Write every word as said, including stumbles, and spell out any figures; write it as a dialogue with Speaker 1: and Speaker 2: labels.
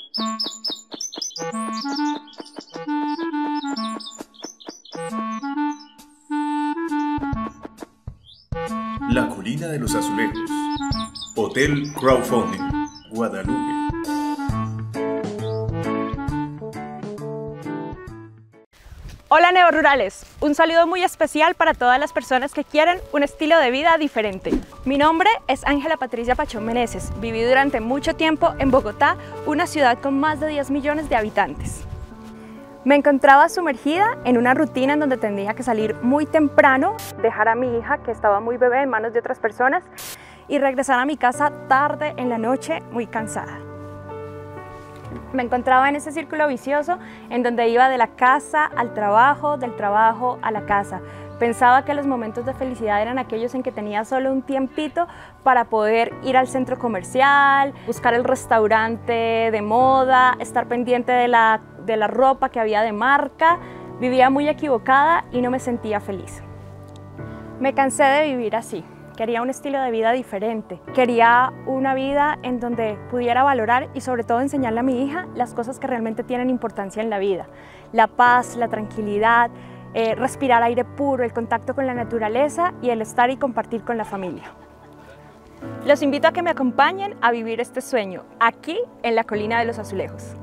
Speaker 1: La Colina de los Azulejos. Hotel Crowdfunding, Guadalupe.
Speaker 2: Hola neorurales, un saludo muy especial para todas las personas que quieren un estilo de vida diferente. Mi nombre es Ángela Patricia Pachón Meneses, viví durante mucho tiempo en Bogotá, una ciudad con más de diez millones de habitantes. Me encontraba sumergida en una rutina en donde tenía que salir muy temprano, dejar a mi hija que estaba muy bebé en manos de otras personas y regresar a mi casa tarde en la noche muy cansada. Me encontraba en ese círculo vicioso en donde iba de la casa al trabajo, del trabajo a la casa. Pensaba que los momentos de felicidad eran aquellos en que tenía solo un tiempito para poder ir al centro comercial, buscar el restaurante de moda, estar pendiente de la, de la ropa que había de marca. Vivía muy equivocada y no me sentía feliz. Me cansé de vivir así. Quería un estilo de vida diferente, quería una vida en donde pudiera valorar y sobre todo enseñarle a mi hija las cosas que realmente tienen importancia en la vida. La paz, la tranquilidad, eh, respirar aire puro, el contacto con la naturaleza y el estar y compartir con la familia. Los invito a que me acompañen a vivir este sueño, aquí en la Colina de los Azulejos.